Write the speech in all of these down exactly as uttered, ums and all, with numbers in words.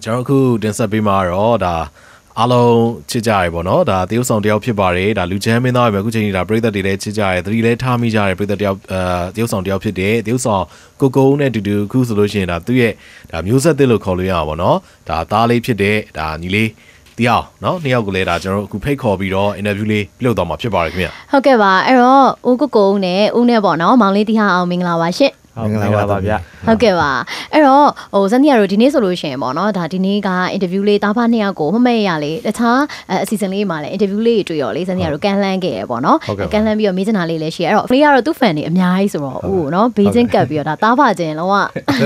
ကျွန်တော်အခုတင်ဆက်ပေးမှာတော့ဒါအားလုံးချစ်ကြရပေါ့နော်ဒါတရုတ်ဆောင်တယောက်ဖြစ်ပါတယ်ဒါလူချမ်းမင်းသားပဲအခုချိန်ကြီးဒါပရိသတ်တွေလည်းချစ်ကြရတယ်သတိလည်းထားမိကြတယ်ပရိသတ်တယောက်အဲတရုတ်ဆောင်တယောက်ဖြစ်တယ်တရုတ်ဆောင်ကိုကိုနဲ့တူတူအခုဆိုလို့ရှိရင်ဒါသူ့ရဲ့ဒါမျိုးဆက်သစ်လို့ခေါ်လို့ရအောင်ပေါ့နော်ဒါသားလေးဖြစ်တဲ့ဒါညီလေးတရားနော်နှစ်ယောက်ကိုလည်းဒါကျွန်တော်တို့အခုဖိတ်ခေါ်ပြီးတော့ interview လေးပြုလုပ်တော့မှာဖြစ်ပါတယ်ခင်ဗျဟုတ်ကဲ့ပါအဲ့တော့ဦးကိုကိုနဲ့ဦးနဲ့ပေါ့နော်မောင်လေးတရားအောင်မင်္ဂလာပါရှင့်မင်္ဂလာပါဗျဟုတ်ကဲ့ပါအဲ့တော့ဟိုဇန်နီယာတို့ဒီနေ့ဆိုလို့ရှိရင်ပေါ့နော်ဒါဒီနေ့က interview လေးတားဖားနှစ်ယောက်ကိုမမဲ့ရလေတခြားအစီအစဉ်လေးမှာလည်း interview လေးတွေ့ရောလေဇန်နီယာတို့ကန်လှမ်းခဲ့ရပေါ့နော်ကန်လှမ်းပြီးတော့မေးချင်တာလေးလည်းရှိရအဲ့တော့ဖေးကတော့သူ့ fan တွေအများကြီးဆိုတော့ဦးနော်ဘေးချင်းကပ်ပြီးတော့ဒါတားဖားခြင်းလုံးဝ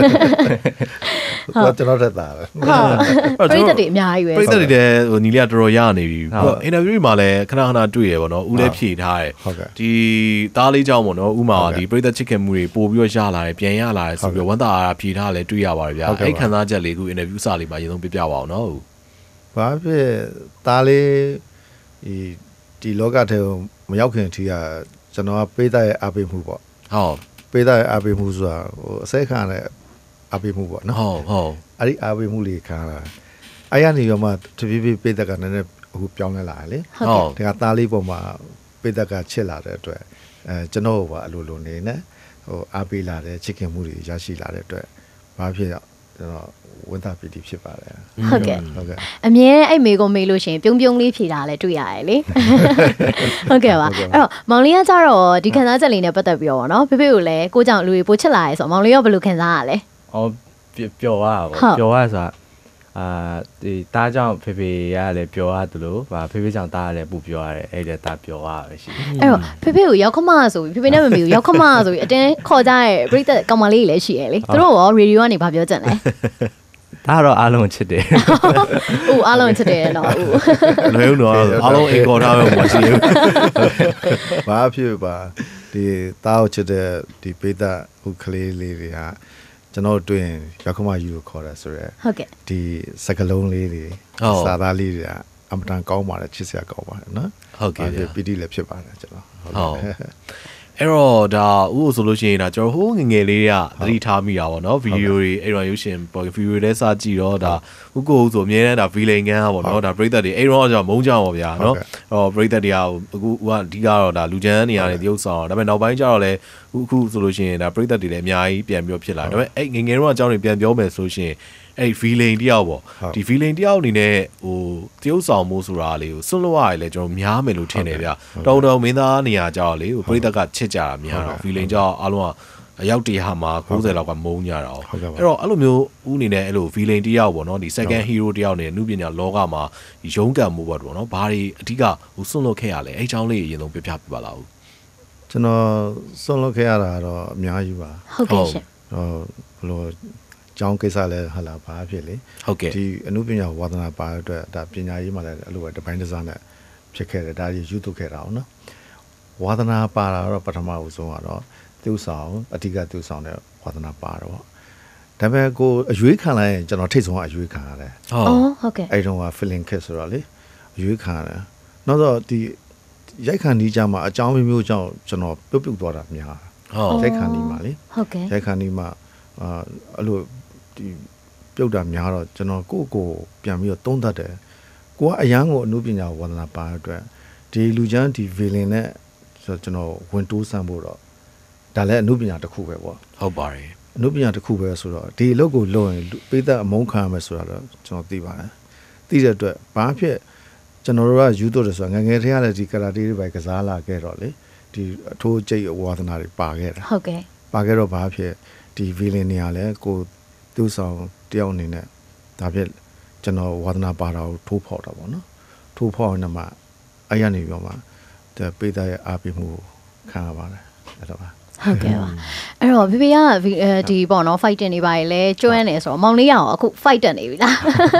ဟုတ်ကျွန်တော်တက်တာပဲပရိသတ်တွေအများကြီးပဲပရိသတ်တွေလည်းဟိုညီလေးကတော်တော်ရနေပြီ interview မှာလည်းခဏခဏတွေ့ရပေါ့နော်ဦးလည်းဖြေထားတယ်ဒီသားလေးကြောင့်ပေါ့နော်ဦးမှာဒီပရိသတ်ချစ်ခင်မှုတွေပို့ပြီးတော့ရလာတယ်ပြန်ရလာတယ်ဆိုပြီးဝန်တာအားဖြေထားလည်းတွေ့ရပါတယ်ဗျာအဲ့ခံစားချက်လေးခု interview စာလေးမှာအရင်ဆုံးပြပြပါအောင်နော်ဘာဖြစ်သားလေးဒီဒီလောကထဲကိုမရောက်ခင်အထိကကျွန်တော်ကပေးတဲ့အားပေးမှုပေါ့ဟုတ်ပေးတဲ့အားပေးမှုဆိုတာဟိုအစဲခံတဲ့အားပေးမှုပေါ့နော်ဟုတ်ဟုတ်အဲ့ဒီအားပေးမှုလေးခံလာအဲ့ရနေရောမှတဖြည်းဖြည်းပေးတဲ့ကနည်းနည်းအခုပြောင်းလဲလာတယ်လေဟုတ်ကဲ့ဒါကသားလေးပေါ်မှာပေးတဲ့ကချစ်လာတဲ့အတွက်အဲကျွန်တော်ကအလိုလိုနေနဲ့ဟိုအားပေးလာတဲ့ချစ်ခင်မှုတွေရရှိလာတဲ့အတွက်ဘာဖြစ်တော့ကျွန်တော်ဝန်တာပီတီဖြစ်ပါတယ်ဟုတ်ကဲ့ဟုတ်ကဲ့အမြဲအဲ့မေကိုမေးလို့ရှိရင်ပြုံးပြုံးလေးဖြေတာလည်းတွေ့ရတယ်လေဟုတ်ကဲ့ပါအဲ့တော့မောင်လေးကကြတော့ဒီခံစားချက်လေးနဲ့ပတ်သက်ပြီးတော့ဗောနော်ဖေဖေကိုလည်းကိုကြောင့်လူတွေပိုချစ်လာရဲဆိုမောင်လေးရောဘယ်လိုခံစားရလဲအော်ပျော်ရပါဗောပျော်ရဆိုတာအာဒီတားကြောင့်ဖေဖေရလည်းပျော်ရတယ်လို့ဗာဖေဖေကြောင့်တားလည်းပူပျော်ရတယ်အဲ့ဒါတားပျော်ရပဲရှိအဲ့တော့ဖေဖေကိုရောက်ခမဆိုပြီးဖေဖေနဲ့မမေကိုရောက်ခမဆိုပြီးအတင်းခေါ်ကြရဲပြိတ္တကောင်မလေးလည်းရှိရလေသူတို့ရောရေဒီယိုကနေဗာပြောကြတယ်ဒါတော့အားလုံးချစ်တယ်။ဦးအားလုံးချစ်တယ်နော်ဦး။လွယ်ဦးတော့အားလုံးအိမ်ခေါ်ထားပဲမရှိဘူး။ဘာဖြစ်ပါဒီတားကိုချစ်တဲ့ဒီပိဿဥကလေးလေးတွေကကျွန်တော်တွေ့ရင်ရောက်ခမယူကိုခေါ်တာဆိုရဲဟုတ်ကဲ့ဒီစကလုံးလေးတွေစာသားလေးတွေကအမတန်ကောင်းပါတယ်ချစ်စရာကောင်းပါတယ်နော်ဟုတ်ကဲ့ပီတိလည်းဖြစ်ပါတယ်ကျွန်တော်ဟုတ်အဲ့တော့ဒါဥဆိုလို့ရှိရင်ဒါကျွန်တော်ဟိုးငငယ်လေးကသတိထားမိတာပေါ့နော်ဗီဒီယိုတွေအဲ့တော့ရုပ်ရှင်ဗီဒီယိုတွေစကြည့်တော့ဒါဥကိုဥဆိုအများနဲ့ဒါဗီလိန်ကန်ပေါ့နော်ဒါပရိသတ်တွေအဲ့တော့ကျွန်တော်မုန်းကြပါဗျာနော်အော်ပရိသတ်တွေကအခုဥကအဓိကတော့ဒါလူချမ်းနေရာတွေတရုပ်ဆောင်ဒါပေမဲ့နောက်ပိုင်းကျတော့လည်းဥအခုဆိုလို့ရှိရင်ဒါပရိသတ်တွေလည်းအများကြီးပြန်ပြီးဖြစ်လာဒါပေမဲ့အဲ့ငငယ်တော့အကြောင်းတွေပြန်ပြောမယ်ဆိုရှင်အဲ့ feeling တယောက်ပေါ့ဒီ feeling တယောက်အနေနဲ့ဟိုတရုပ်ဆောင်မှုဆိုတာလေးကိုစွန့်လို့ရတယ်လေကျွန်တော်များမယ်လို့ထင်တယ်ဗျတောင်တောင်မင်းသားနေရာကြောက်လေဟိုပရိသတ်ကချစ်ကြတာများတော့ feeling ကြောက်အားလုံးကအရောက်တရမှာ၉၀လောက်ကမုန်းကြတာ哦အဲ့တော့အဲ့လိုမျိုးဦးအနေနဲ့အဲ့လို feeling တယောက်ပေါ့နော်ဒီ second hero တယောက်နေနုပညာလောကမှာရုန်းကန်မှုပေါ့နော်ဘာတွေအဓိကဟိုစွန့်လို့ခဲ့ရလဲအဲ့အကြောင်းလေးအရင်ဆုံးပြပြပြပါလားဦးကျွန်တော်စွန့်လို့ခဲ့ရတာတော့အများကြီးပါဟုတ်ကဲ့ရှင်ဟိုဘလို့ကျောင်းကိစ္စလည်းဟာလာဘာဖြစ်လေဟုတ်ကဲ့ဒီအနုပညာဝါသနာပါတဲ့အတွက်ဒါပညာရေးမှာလည်းအဲ့လိုပဲတပိုင်းတစ်စားနဲ့ဖြစ်ခဲ့တယ်ဒါကြီးယူထုတ်ခဲ့တာအောင်နော်ဝါသနာပါတာတော့ပထမဦးဆုံးကတော့သူ့ဆောင်အဓိကသူ့ဆောင်တဲ့ဝါသနာပါတော့ဒါပေမဲ့ကိုအရွေးခံလိုက်ရင်ကျွန်တော်ထိတ်ဆုံးအရွေးခံရတယ်ဟုတ်ဟုတ်ကဲ့အဲ့တုန်းက feeling kit ဆိုတော့လေအရွေးခံရတယ်နောက်တော့ဒီရိုက်ခံဒီကြမှာအကြောင်းမျိုးကြောင့်ကျွန်တော်ပြုတ်ပြုတ်သွားတာများဟုတ်ရိုက်ခံဒီမှာလေဟုတ်ကဲ့ရိုက်ခံဒီမှာအာအဲ့လိုဒီပြုတ်တာများတော့ကျွန်တော်ကိုယ့်ကိုပြန်ပြီးတော့သုံးသပ်တယ်ကိုကအရန်ကိုအမှုပညာဝါသနာပါတဲ့အတွက်ဒီလူချမ်းဒီ villain နဲ့ဆိုကျွန်တော်ဝင်တိုးစမ်းဖို့တော့ဒါလည်းအမှုပညာတစ်ခုပဲပေါ့ဟုတ်ပါတယ်အမှုပညာတစ်ခုပဲဆိုတော့ဒီအလုပ်ကိုလုပ်ရင်ပေးသက်အမုန်းခံရမယ်ဆိုတာတော့ကျွန်တော်သိပါတယ်သိတဲ့အတွက်ဘာဖြစ်ကျွန်တော်တို့ကယူတော့တယ်ဆိုတာငငယ်တည်းကလည်းဒီကာရာတေတွေပဲကစားလာခဲ့တော့လေဒီအထိုးကျိတ်ဝါသနာတွေပါခဲ့တာဟုတ်ကဲ့ပါခဲ့တော့ဘာဖြစ်ဒီ villain နေရာလဲကိုသူ့ဆောင်တယောက်အနေနဲ့ဒါဖြစ်ကျွန်တော်ဝါသနာပါတာကိုထိုးဖောက်တာပေါ့နော်ထိုးဖောက်နေမှာအဲ့ရနေပြောမှာတဲ့ပေးသားရဲ့အားပေးမှုခံရပါတယ်အဲ့တော့ပါဟုတ်ကဲ့ပါအဲ့တော့ဖေဖေကဒီပေါ့နော် fight တင်နေပါလေလဲကျွမ်းနေဆိုတော့မောင်လေးရအောင်အခု fight တက်နေပြီလား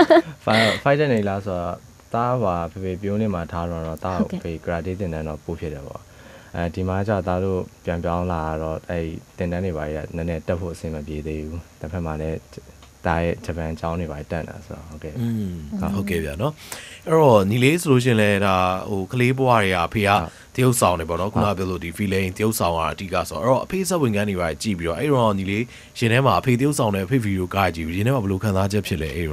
fight တက်နေလားဆိုတော့တားပါဖေဖေပြုံးနေမှာထားတော့တော့တားဖေ grade တင်တယ်တော့ပို့ဖြစ်တယ်ပေါ့အဲဒီမှာကျတာတို့ပြန်ပြောင်းလာတော့အဲ့တင်တန်းတွေပါရနည်းနည်းတက်ဖို့အဆင်မပြေသေးဘူးတစ်ဖက်မှာလည်းတားရဲ့ဂျပန်ကျောင်းတွေပါတက်တာဆိုတော့ဟုတ်ကဲ့อืมဟုတ်ကဲ့ဗျာเนาะအဲ့တော့ညီလေးဆိုလို့ရှင်လဲဒါဟိုကလေးဘွားတွေကအဖေကတရုပ်ဆောင်နေပေါ့เนาะခုနကပြောလို့ဒီ feeling တရုပ်ဆောင်ကအဓိကဆိုတော့အဲ့တော့အဖေစက်ဝင်ကန်းတွေပါကြည့်ပြီးတော့အဲ့တော့ညီလေးရှင်ထဲမှာအဖေတရုပ်ဆောင်တဲ့အဖေဗီဒီယိုကားကြည့်ပြီးရှင်ထဲမှာဘယ်လိုခံစားချက်ဖြစ်လဲအဲ့တော့ဒ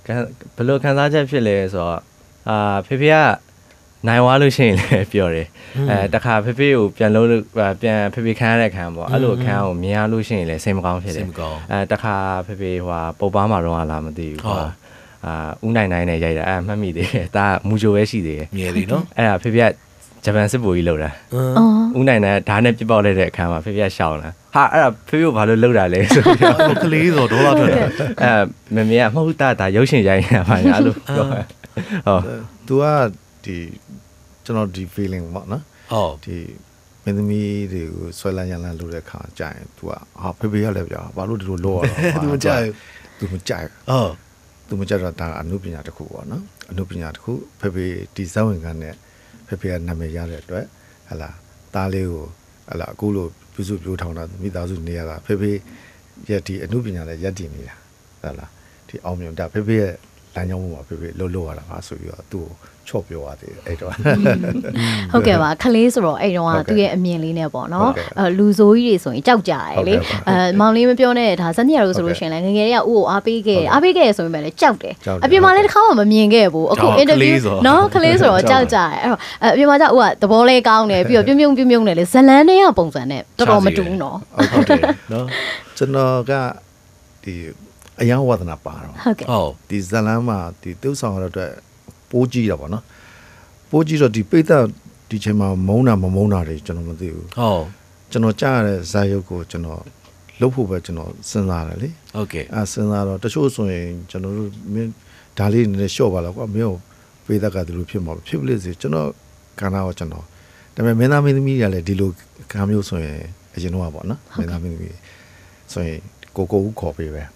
ဘယ်လိုခံစားချက်ဖြစ်လဲဆိုတော့အာဖေဖေကနိုင်သွားလို့ရှိရင်လည်းပြောတယ်အဲတခါဖေဖေကိုပြန်လို့ပြန်ဖေဖေခံရတဲ့ခံပေါ့အဲ့လိုခံကိုမြင်ရလို့ရှိရင်လည်းစိတ်မကောင်းဖြစ်တယ်အဲတခါဖေဖေဟိုပုတ်ပားမှာတော့လာမသိဘူးဟိုအာဦးနိုင်နိုင်နဲ့ရိုက်တာအဲမှတ်မိသေးတယ်ဒါမူဂျိုပဲရှိသေးတယ်မြင်သေးနော်အဲ့ဒါဖေဖေကဂျပန်စစ်ဗိုလ်ကြီးလောက်တာဦးနိုင်နိုင်ဓာတ်နဲ့ပြစ်ပေါက်လိုက်တဲ့အခါမှာဖေဖေကရှောင်းလာဟာအဲ့ဒါဖေဖေကိုဘာလို့လောက်တာလဲဆိုပြီးကလေးဆိုဒေါ်လာထွက်တယ်အဲမမေကမဟုတ်တာဒါရုပ်ရှင်ရိုက်နေတာပါညာလို့ပြောဟုတ် तू ကဒီကျွန်တော်ဒီ feeling ပေါ့နော်ဟုတ်ဒီမင်းသမီးတွေကိုဆွဲလန်းရလန်းလုပ်တဲ့ခါကြာရင် तू ကဟာဖေဖေရလဲဗျာဘာလို့ဒီလိုလုပ်ရတော့ तू မကြိုက် तू မကြိုက်ဟုတ် तू မကြိုက်တော့ဒါအနုပညာတစ်ခုပေါ့နော်အနုပညာတစ်ခုဖေဖေဒီဇဝင်ကနဲ့ဖေဖေကနာမည်ရတဲ့အတွက်ဟလာတားလေးကိုဟလာအခုလိုပြုစုပြောထောင်တာမိသားစုနေရတာဖေဖေရဲ့ဒီအနုပညာနဲ့ရက်တည်နေတာဟလာဒီအောင်မြင်တာဖေဖေရဲ့လမ်းကြောင်းပေါ်မှာဖေဖေလှုပ်လှုပ်ရတာပါဆိုပြီးတော့သူ့ကိုချော့ပြောရတယ်အဲ့တော့ဟုတ်ကဲ့ပါခလေးဆိုတော့အဲ့တော့သူ့ရဲ့အမြင်လေးနဲ့ပေါ့နော်အဲလူဆိုးကြီးတွေဆိုရင်ကြောက်ကြတယ်လေအဲမောင်လေးမပြောနဲ့ဒါဇန်နီယာတို့ဆိုလို့ရှိရင်လည်းငငယ်တွေကဥကိုအားပေးခဲ့အားပေးခဲ့ဆိုပေမဲ့လည်းကြောက်တယ်အပြင်မှာလည်းတစ်ခါမှမမြင်ခဲ့ဘူးအခု interview နော်ခလေးဆိုတော့ကြောက်ကြတယ်အဲ့တော့အပြင်မှာကျဥကသဘောလေးကောင်းတယ်ပြီးတော့ပြုံးပြုံးပြုံးပြုံးတယ်လေဇလန်းတွေကပုံစံနဲ့တော်တော်မတူဘူးနော်ဟုတ်တယ်နော်ကျွန်တော်ကဒီအယံဝဒနာပါတော့ဟုတ်ကဲ့ဟုတ်ဒီဇလန်းမှာဒီတုပ်ဆောင်ရတဲ့ပိုးကြီးတာပေါ့နော်ပိုးကြီးတော့ဒီပိတ်သက်ဒီချိန်မှာမုန်းတာမမုန်းတာတွေကျွန်တော်မသိဘူးဟုတ်ကျွန်တော်ကြားရတဲ့ဇာတ်ရုပ်ကိုကျွန်တော်လုပ်ဖို့ပဲကျွန်တော်စဉ်းစားတယ်လေဟုတ်ကဲ့အဲစဉ်းစားတော့တချို့ဆိုရင်ကျွန်တော်တို့မင်းဒါလေးနည်းနည်းလျှော့ပါလားကွာမင်းကိုပိတ်သက်ကဒီလိုဖြစ်မှာဖြစ်ပလိစေကျွန်တော်ကဏ္ဍကိုကျွန်တော်ဒါပေမဲ့မင်းသားမင်းသမီးတွေကလည်းဒီလိုခံမျိုးဆိုရင်အရင်တော့ပေါ့နော်မင်းသားမင်းသမီးဆိုရင်ကိုကိုဦးခေါ်ပေးပဲ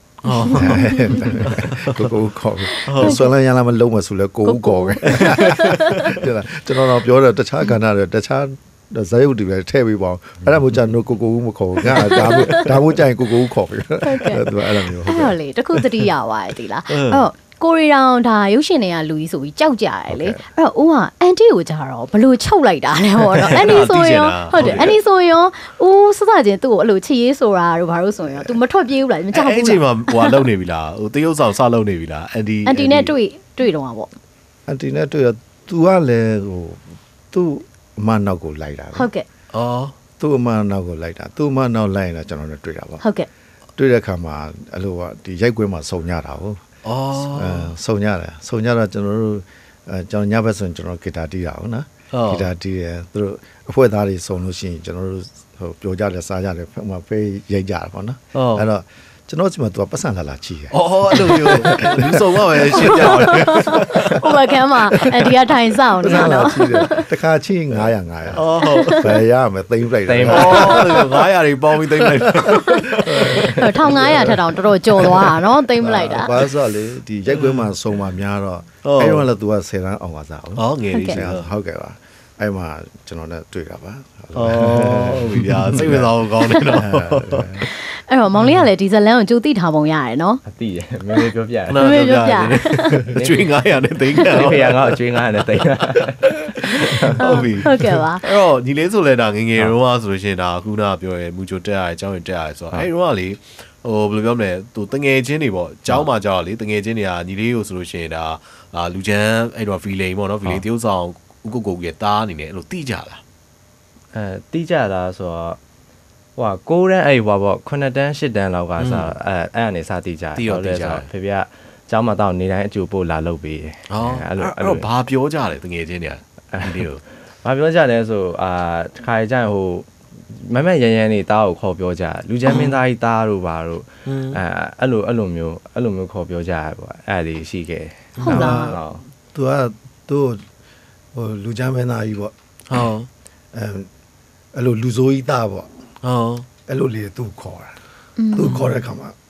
ကိုကိုခေါ်ပြီဆွဲလန်းရလာမလုံးမဆိုလဲကိုကိုခေါ်ပဲကျွန်တော်တော့ပြောတယ်တခြားကဏ္ဍတွေတခြားဇာတ်ရုပ်တွေပဲထည့်ပေးပါအောင်အဲ့ဒါမျိုးကြာတော့ကိုကိုဦးမခေါ်ဘူးငါဒါမျိုးဒါမျိုးကြာရင်ကိုကိုဦးခေါ်ပြီအဲ့ဒါအဲ့လိုမျိုးဟုတ်ကဲ့လေတခုသတိရပါတယ်ဒီလားအဲ့တော့ကိုရီတောင်ဒါရုပ်ရှင်တွေကလူကြီးဆိုပြီးကြောက်ကြတယ်လေအဲ့တော့ဦးကအန်တီကိုကြတော့ဘလို့ချုပ်လိုက်တာလဲပေါ့နော်အန်တီဆိုရင်ဟုတ်တယ်အန်တီဆိုရင်ဦးစစချင်းသူ့ကိုအဲ့လိုချစ်ရေးဆိုတာတို့ဘာလို့ဆိုရင် तू မထွက်ပြေးဘူးလားမကြောက်ဘူးအဲ့ချိန်မှာဟိုလုံနေပြီလားဟိုတရုပ်ဆောင်စလုံနေပြီလားအန်တီအန်တီနဲ့တွေ့တွေ့တော့ပေါ့အန်တီနဲ့တွေ့တော့ तू ကလည်းဟိုသူ့အမနောက်ကိုလိုက်တာဟုတ်ကဲ့အော်သူ့အမနောက်ကိုလိုက်တာသူ့အမနောက်လိုက်ရင်တော့ကျွန်တော်တို့တွေ့တာပါဟုတ်ကဲ့တွေ့တဲ့အခါမှာအဲ့လိုကဒီရိုက်ကွင်းမှာစုံညတာဟုတ်အော်အဲစုံရတယ်စုံကြတော့ကျွန်တော်တို့အဲကျွန်တော်ညဘက်ဆိုရင်ကျွန်တော်ဂီတာတီးတာဟုတ်နော်ဂီတာတီးတယ်သူတို့အဖွဲ့သားတွေစုံလို့ရှိရင်ကျွန်တော်တို့ဟိုပြောကြတယ်စားကြတယ်ဖက်မှာဖေးရိုက်ကြတာပေါ့နော်အဲ့တော့ကျွန်တော်စီမှာသူကပတ်စံလာလာချီတယ်အော်အဲ့လိုမျိုးလူစုံမှာပဲရှင်းပြပါမယ်ဟိုဘက်ကမှာအဲဒီကထိုင်ဆောင်နေတာနော်တခါချီငါးရာ ငါးရာအော်ဟုတ်ဘယ်ရမယ်သိမ့်လိုက်တယ်အော်ငါးရာတွေပေါင်းပြီးသိမ့်လိုက်တစ်ထောင်ငါးရာထက်တောင်တော်တော်ကြော်သွားတာနော်သိမ့်မလိုက်တာဘာလို့ဆိုလေဒီရိုက်ကွင်းမှာစုံမှာများတော့အဲ့တော့လည်းသူကဆယ်တန်းအောင်ပါစားဟုတ်ဟောငယ်လေးဆယ်ဟုတ်ကဲ့ပါအဲ့မှာကျွန်တော်နဲ့တွေ့တာပါအော်ဟုတ်ပြီဗျာစိတ်ဝင်စားဖို့ကောင်းတယ်နော်အဲ့တော့မောင်လေးကလည်းဒီဇလန်ကိုကြိုသိထားပုံရတယ်နော်အသိတယ်မင်းလေးပြောပြတယ်မင်းပြောပြအကျွေးငါးရာနဲ့သိန်းတယ်ဖေကငါအကျွေးငါးရာနဲ့သိန်းဟုတ်ပြီဟုတ်ကဲ့ပါအဲ့တော့ညီလေးဆိုလဲဒါငငယ်တော့ဆိုလို့ရှိရင်ဒါခုနကပြောရဲမူဂျိုတက်ရတယ်အကြောင်းရင်တက်ရတယ်ဆိုတော့အဲ့တော့လေဟိုဘယ်လိုပြောမလဲသူတငယ်ချင်းတွေပေါ့အเจ้าမှာကြောက်လေတငယ်ချင်းတွေကညီလေးကိုဆိုလို့ရှိရင်ဒါလူချမ်းအဲ့တော့ feeling ပေါ့နော် feeling တရုပ်ဆောင်ဥကုတ်ကုတ်ရဲ့တားအနေနဲ့အဲ့လိုတိကြလားအဲတိကြတာဆိုတော့ဟိုကိုတန်းအဲ့ဟိုပေါ့ခုနှစ်တန်းရှစ်တန်းလောက်ကစားအဲအဲ့အနေစတိကြတယ်ဆိုတော့ဖေဖေကကျောင်းမှာတော့နေတိုင်းအကျိုးပို့လာလုပ်ပေးတယ်အဲ့လိုအဲ့တော့ဘာပြောကြလဲတငယ်ချင်းတွေကဒီလိုဘာပြောကြလဲဆိုအာတစ်ခါကြရင်ဟိုမမရန်ရန်နေတားကိုခေါ်ပြောကြလူချမ်းမင်းသားကြီးတားတို့ပါတို့အဲအဲ့လိုအဲ့လိုမျိုးအဲ့လိုမျိုးခေါ်ပြောကြရပေါ့အဲ့ဒီရှိခဲ့ဟုတ်လားသူကသူ့ဟိုလူချမ်းမင်းသားကြီးပေါ့ဟုတ်အဲအဲ့လိုလူဆိုးကြီးတားပေါ့ဟုတ်အဲ့လိုလေသူခေါ်တာသူခေါ်တဲ့ခါမှာ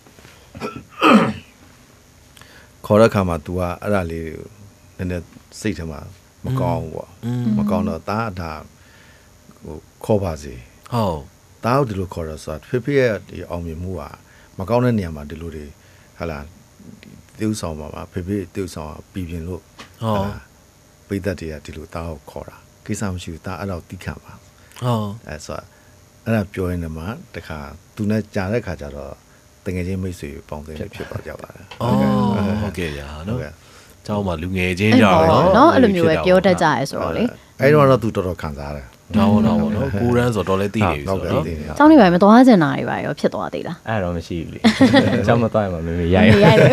ခေါ်တဲ့ခါမှာ तू ကအဲ့ဒါလေးနည်းနည်းစိတ်ထဲမှာမကောင်းဘူးပေါ့မကောင်းတော့တားဒါဟိုခေါ်ပါစေဟုတ်တားဒီလိုခေါ်တော့ဆိုဖေဖေရဲ့ဒီအောင်မြင်မှုကမကောင်းတဲ့နေရာမှာဒီလိုတွေဟာလာတေးဥဆောင်ပါပါဖေဖေတေးဥဆောင်ပြည်ပြင်လို့ဟုတ်ပိတ်သက်တွေကဒီလိုတားကိုခေါ်တာကိစ္စမရှိဘူးတားအဲ့တော့တီးခံပါဟုတ်အဲ့ဆိုအဲ့ဒါပြောရင်လည်းမှတခါသူနဲ့ကြာတဲ့ခါကျတော့တတကယ်ချင်းမိတ်ဆွေပေါင်းသိနေဖြစ်သွားကြပါတယ်အော်ဟုတ်ကဲ့ဗျာနော်ကျောင်းမှာလူငယ်ချင်းကြတော့နော်အဲ့လိုမျိုးပဲပြောတတ်ကြရဲဆိုတော့လေအဲ့တော့တော့သူတော်တော်ခံစားရတယ်တော့တော့ပေါ့နော်ကိုရန်ဆိုတော့လည်းသိနေပြီဆိုတော့ကျောင်းနေပါမသွားချင်တာတွေပါရောဖြစ်သွားသေးလားအဲ့တော့မရှိဘူးလေကျောင်းမသွားရင်မမေမေရိုက်ရိုက်တယ်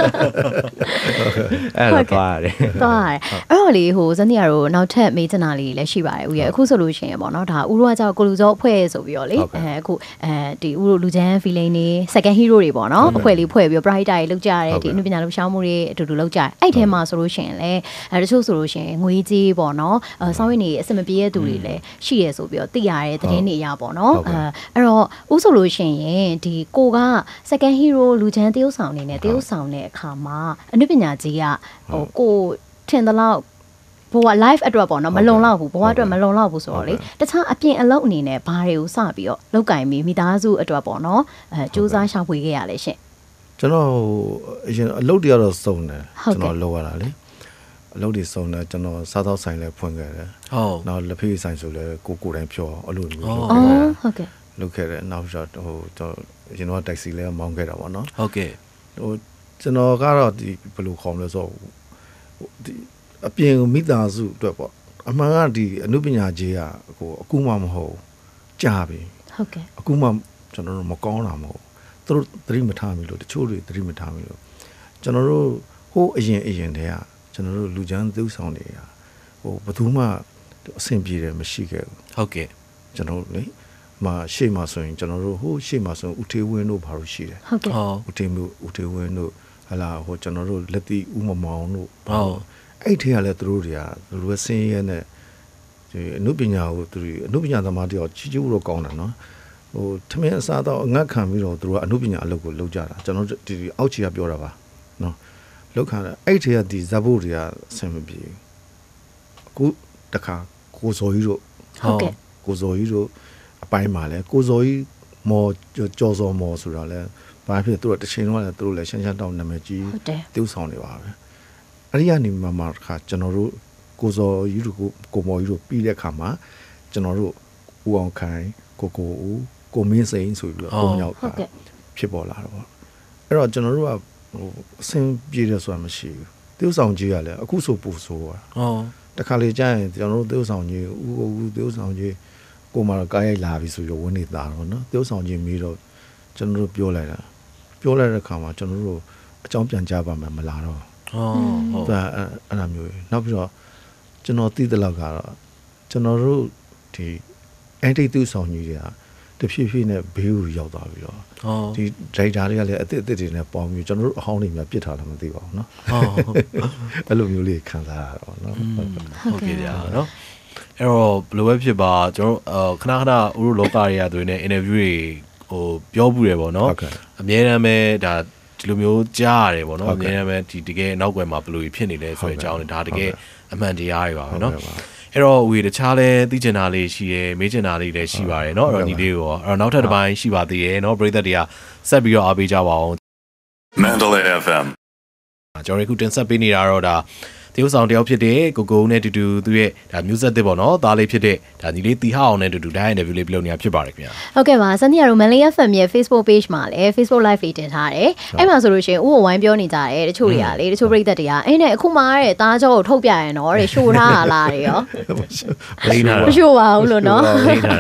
အဲ့တော့သွားရတယ်သွားရတယ်အဲ့တော့လေဟိုဇန်နီယာတို့နောက်ထပ်မေးချင်တာလေးလည်းရှိပါတယ်ဦးရဲ့အခုဆိုလို့ရှိရင်ပေါ့နော်ဒါဦးတို့ကကြောက်ကိုလူစောအဖွဲ့ဆိုပြီးတော့လေအဲအခုအဲဒီဦးတို့လူချမ်း feeling နေ second hero တွေပေါ့နော်အဖွဲ့လေးဖွဲ့ပြီး bright တွေလောက်ကြရတယ်ဒီအနုပညာလှူရှားမှုတွေအတူတူလောက်ကြတယ်အဲ့ထဲမှာဆိုလို့ရှိရင်လည်းအဲတချို့ဆိုလို့ရှိရင်ငွေကြေးပေါ့နော်အဲစောင်းရင်းနေအစမပြေတဲ့သူတွေလည်းရှိရဆိုပြီးတော့သိရတဲ့သတင်းတွေအရပေါ့နော်အဲအဲ့တော့ဦးဆိုလို့ရှိရင်ဒီကိုက second hero လူချမ်းတရုပ်ဆောင်နေနဲ့တရုပ်ဆောင်တဲ့အခါမှာအနုပညာကြီးကဟိုကိုထင်သလောက်ဘဝ live အတွက်ပေါ့နော်မလုံလောက်ဘူးဘဝအတွက်မလုံလောက်ဘူးဆိုတော့လေတခြားအပြင်အလုပ်အနေနဲ့ဘာတွေကိုစပြီးတော့လောက်ကင်ပြီးမိသားစုအတွက်ပေါ့နော်အဲစူးစမ်းရှာဖွေခဲ့ရလဲရှင်ကျွန်တော်အရင်အလုပ်တွေကတော့စုံတယ်ကျွန်တော်လုပ်ရတာလေအလုပ်တွေစုံတယ်ကျွန်တော်စားသောက်ဆိုင်လည်းဖွင့်ခဲ့တယ်ဟုတ်နောက်လက်ဖေးဆိုင်ဆိုလည်းကိုကိုတိုင်းဖြောအလုပ်မျိုးလုပ်ခဲ့တယ်ဟုတ်ကဲ့လုပ်ခဲ့တယ်နောက်တော့ဟိုကျွန်တော်အရင်တော့တက္ကစီလည်းမောင်းခဲ့တာပေါ့နော်ဟုတ်ကဲ့ဟိုကျွန်တော်ကတော့ဒီဘယ်လိုခေါ်မလဲဆိုဒီအပြင်မိသားစုအတွက်ပေါ့အမှန်ကဒီအနုပညာကြီးကဟိုအခုမှမဟုတ်ကြာပြီဟုတ်ကဲ့အခုမှကျွန်တော်တို့မကောင်းတာမဟုတ်သူတို့သတိမထားမိလို့တချို့တွေသတိမထားမိလို့ကျွန်တော်တို့ဟိုအရင်အရင်တည်းကကျွန်တော်တို့လူချမ်းသူဆောင်နေတာဟိုဘယ်သူမှအဆင်ပြေတယ်မရှိခဲ့ဘူးဟုတ်ကဲ့ကျွန်တော်တို့လေမရှေ့မှာဆိုရင်ကျွန်တော်တို့ဟိုရှေ့မှာဆိုဦးထေးဝင်းတို့ဘာလို့ရှိတယ်ဟုတ်ကဲ့ဦးထေးမျိုးဦးထေးဝင်းတို့ဟလာဟိုကျွန်တော်တို့လက်တီဦးမမောင်တို့ဟုတ်အဲ့ထဲကလည်းသူတို့တွေကသူတို့ဆင်းရဲနဲ့ဒီအနုပညာကိုသူတို့အနုပညာသမားတယောက်ချီချူတော့ကောင်းတယ်နော်ဟိုထမင်းအစားတော့အငတ်ခံပြီးတော့သူတို့ကအနုပညာအလုပ်ကိုလုပ်ကြတာကျွန်တော်ဒီအောက်ခြေကပြောတာပါနော်လောက်ခံတယ်အဲ့ထဲကဒီဇဘိုတွေကဆင်မပြေအခုတခါကိုစော်ကြီးတို့ဟုတ်ကဲ့ကိုစော်ကြီးတို့အပိုင်းမှာလဲကိုစော်ကြီးမော်ကြော်စော်မော်ဆိုတာလဲဘာဖြစ်သူတို့တစ်ချိန်လုံးကလည်းသူတို့လည်းရှမ်းရှမ်းတောင်းနာမည်ကြီးတူးဆောင်နေပါပဲအဲ့ဒီကနေမှမှခါကျွန်တော်တို့ကိုစော်ကြီးတို့ကိုမော်ကြီးတို့ပြီးတဲ့အခါမှာကျွန်တော်တို့ဦးအောင်ခိုင်ကိုကိုဦးကိုမင်းစိန်ဆိုပြီးတော့ပုံရောက်တာဖြစ်ပေါ်လာတော့အဲ့တော့ကျွန်တော်တို့ကဟိုအဆင်ပြေတယ်ဆိုတာမရှိဘူးတူးဆောင်ကြီးကလည်းအခုဆိုပူဆိုးတာဟောတခါလေကြာရင်ကျွန်တော်တို့တူးဆောင်ကြီးဦးကိုဦးတူးဆောင်ကြီးကိုမကားရိုက်လာပြီဆိုပြီးဝင်းနေတာတော့နော်တူးဆောင်ကြီးပြီးတော့ကျွန်တော်တို့ပြောလိုက်တာပြောလိုက်တဲ့အခါမှာကျွန်တော်တို့အကြောင်းပြန်ကြားပါမယ်မလာတော့ဟုတ်ဒါအဲ့လိုမျိုးနောက်ပြီးတော့ကျွန်တော်သိတဲ့လောက်ကတော့ကျွန်တော်တို့ဒီအန်တီတူဆောင်ကြီးတွေကတဖြည်းဖြည်းနဲ့ဘေးကိုရောက်သွားပြီးတော့ဒီဒရိုက်တာတွေကလည်းအစ်အစ်တွေနဲ့ပေါင်းပြီးကျွန်တော်တို့အဟောင်းတွေများပြစ်ထားတာမသိပါဘူးเนาะအဲ့လိုမျိုးလေးခံစားရတော့เนาะဟုတ်ကဲ့ဗျာเนาะအဲ့တော့ဘယ်လိုပဲဖြစ်ပါကျွန်တော်ခဏခဏဦးတို့လောကတွေကသူနဲ့ interview တွေဟိုပြောဘူးတယ်ပေါ့เนาะအများအားပဲဒါဒီလိုမျိုးကြားရတယ်ပေါ့เนาะအများအားပဲဒီတကယ်နောက်ွယ်မှာဘယ်လိုဖြစ်နေလဲဆိုတဲ့အကြောင်းနဲ့ဒါတကယ်အမှန်တရားတွေပါပဲเนาะအဲ့တော့ဝေတခြားလဲသိချင်တာလေးရှိတယ်မေးချင်တာလေးလည်းရှိပါတယ်เนาะအဲ့တော့ဒီလေးကိုအဲ့တော့နောက်ထပ်တစ်ပိုင်းရှိပါသေးတယ်เนาะပရိသတ်တွေကဆက်ပြီးတော့အားပေးကြပါအောင် Mandalay เอฟ เอ็ม ကျွန်တော်တို့ခုတင်ဆက်ပေးနေတာတော့ဒါတရုတ်ဆောင်တယောက်ဖြစ်တဲ့ကိုကိုနဲ့တူတူသူရဲ့ဒါမျိုးဆက်သစ်ပေါ့နော်သားလေးဖြစ်တဲ့ဒါညီလေးတီဟအောင်နဲ့တူတူဒါ interview လေးပြုလုပ်နေတာဖြစ်ပါတယ်ခင်ဗျာဟုတ်ကဲ့ပါစနေရတော့ Mandalay เอฟ เอ็ม ရဲ့ Facebook page မှာလည်း Facebook live လေးတင်ထားတယ်အဲ့မှာဆိုလို့ရှိရင်ဥကိုဝိုင်းပြောနေကြတယ်တချို့တွေကလေတချို့ပရိသတ်တွေကအဲ့နဲ့အခုမှတဲ့သားကြောကိုထုတ်ပြရင်တော့တဲ့ရှို့ထားတာလားတဲ့ရောလိမ့်တာမရှို့ပါဘူးလို့နော်လိမ့်တာ